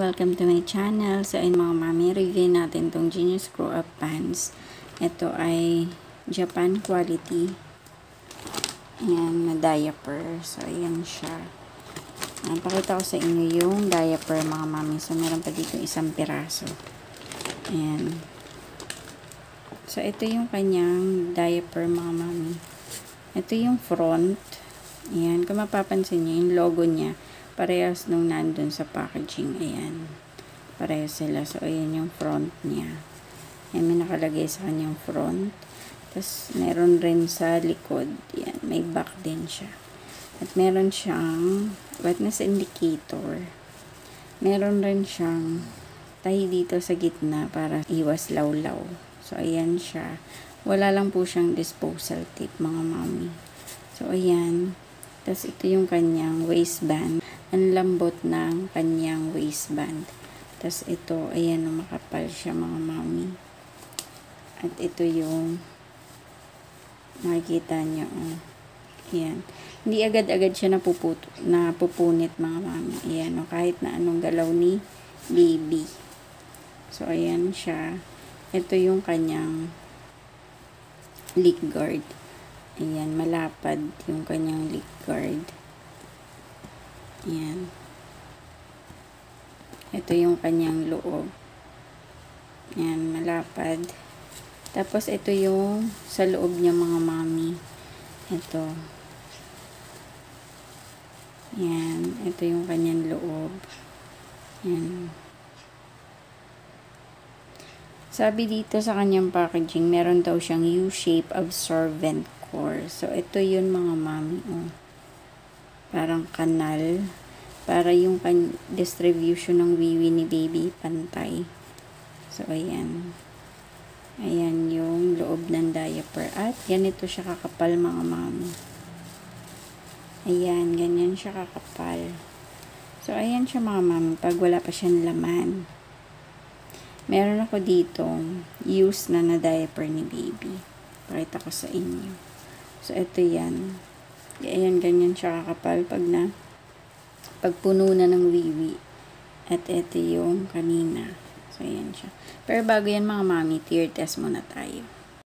Welcome to my channel. So, ayun mga mami, review natin tong Genius Screw Up Pants. Ito ay Japan quality. Ayan, na diaper. So, ayan siya. Ayan, pakita ko sa inyo yung diaper mga mami. So, meron pa dito isang piraso. Ayan. So, ito yung kanyang diaper mga mami. Ito yung front. Ayan, kung mapapansin nyo, yung logo niya. Parehas nung nandun sa packaging. Ayan. Parehas sila. So, ayan yung front niya. Ayan, may nakalagay sa kanyang front. Tapos, meron rin sa likod. Ayan, may back din siya. At meron siyang wetness indicator. Meron rin siyang tahi dito sa gitna para iwas lawlaw. So, ayan siya. Wala lang po siyang disposal tip, mga mami. So, ayan. Tapos, ito yung kanyang waistband. Ang lambot ng kanyang waistband. Tapos ito, ayan, makapal siya mga mami. At ito yung makikita nyo. Ayan. Hindi agad-agad siya napupunit mga mami. Ayan, kahit na anong galaw ni baby. So, ayan siya. Ito yung kanyang leg guard. Ayan, malapad yung kanyang leg guard. Ayan. Ito yung kanyang loob. Ayan, malapad. Tapos, ito yung sa loob niya mga mami. Ito. Ayan. Ito yung kanyang loob. Ayan. Sabi dito sa kanyang packaging, meron daw siyang U-shape absorbent core. So, ito yun mga mami. Oh. Parang kanal. Para yung distribution ng wiwi ni baby pantay. So, ayan. Ayan yung loob ng diaper. At ganito siya kakapal mga mami. Ayan, ganyan siya kakapal. So, ayan siya mga mami. Pag wala pa siyang laman. Meron ako dito used na diaper ni baby. Pakita ko sa inyo. So, ito yan. Ayan, ganyan siya kakapal pag puno na ng wiwi. At ito yung kanina. So, ayan siya. Pero bago yan mga mami, tear test muna tayo.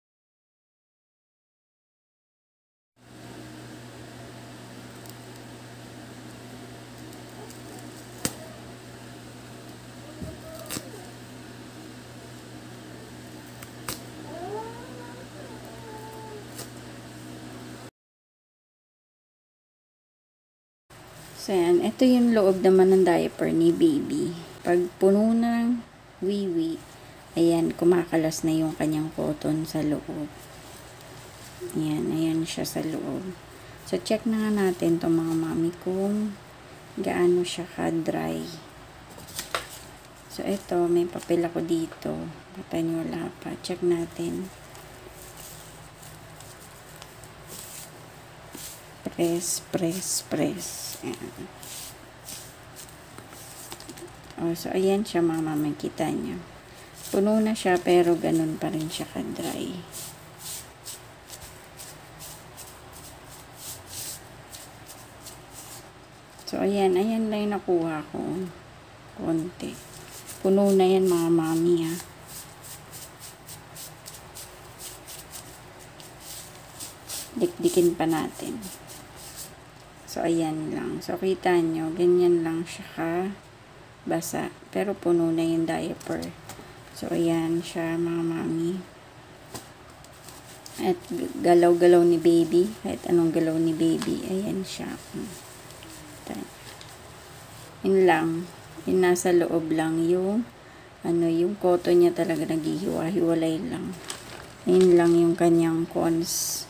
So, ayan. Ito yung loob naman ng diaper ni baby. Pag puno na ng wiwi, ayan, kumakalas na yung kanyang cotton sa loob. Ayan, ayan siya sa loob. So, check na nga natin itong mga mami kung gaano siya ka-dry. So, ito, may papel ako dito. Wala pa. Check natin. Press, press, press. Ayan. Oh, so, ayan siya mga mami. Kita niyo. Puno na siya, pero ganun pa rin siya ka-dry. So, ayan. Ayan lang yung nakuha ko. Konti. Puno na yan mga mami, ha. Dikdikin pa natin. So, ayan lang. So, kita nyo, ganyan lang siya basa. Pero puno na yung diaper. So, ayan siya, mga mami. At galaw-galaw ni baby. Kahit anong galaw ni baby. Ayan siya. Yun lang. Yung nasa loob lang yung yung cotton niya talaga naghihiwa-hiwalay lang. Yun lang yung kanyang cons.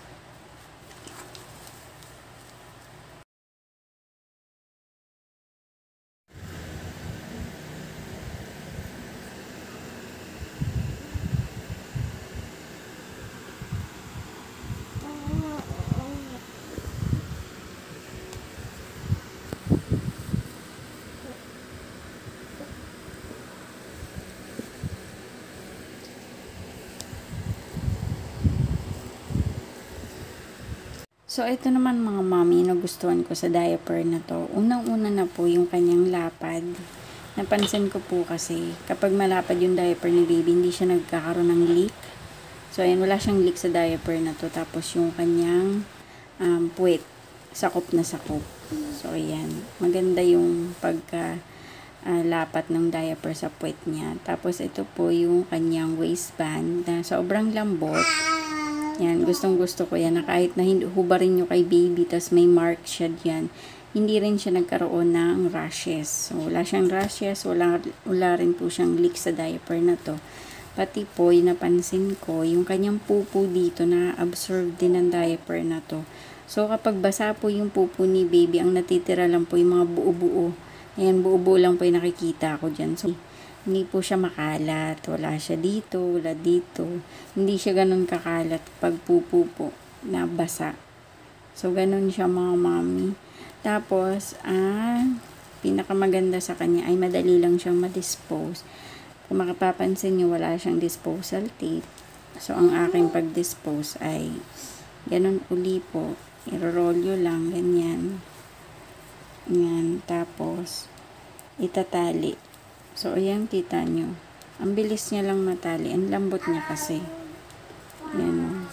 So, ito naman mga mami, nagustuhan ko sa diaper na to. Unang-una na po yung kanyang lapad. napansin ko po kasi kapag malapad yung diaper ni baby, hindi siya nagkakaroon ng leak. So, ayan, wala siyang leak sa diaper na to. Tapos, yung kanyang puwet, sakop na sakop. So, ayan, maganda yung pagka lapat ng diaper sa puwet niya. Tapos, ito po yung kanyang waistband na sobrang lambot. Yan, gustong gusto ko yan na kahit na hubarin nyo kay baby, tas may mark siya dyan, hindi rin siya nagkaroon ng rashes. So, wala siyang rashes, wala rin po siyang leak sa diaper na to. Pati po, napansin ko, yung kanyang pupo dito na absorb din ng diaper na to. So, kapag basa po yung pupo ni baby, ang natitira lang po yung mga buo-buo. Ayan, buo-buo lang po yung nakikita ko dyan. So, hindi po siya makalat. Wala siya dito, wala dito. Hindi siya ganun kakalat pag pupo po na basa. So, ganun siya mga mami. Tapos, pinakamaganda sa kanya ay madali lang siyang ma-dispose. Kung makapapansin nyo, wala siyang disposal tape. So, ang aking pag-dispose ay ganun uli po. I-rolyo lang, ganyan. Yan. Tapos, itatali. So, ayan, kita nyo. Ang bilis niya lang matali. Ang lambot niya kasi. Ayan.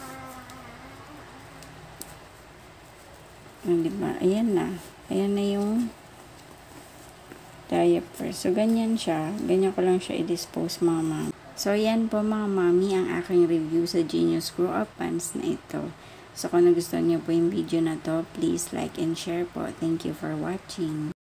Diba? Ayan na. Ayan na yung diaper. So, ganyan siya. Ganyan ko lang siya i-dispose, mga mami. So, ayan po, mga mami, ang aking review sa Genius Grow Up Pants na ito. So, kung nagustuhan niyo po yung video na to, please like and share po. Thank you for watching.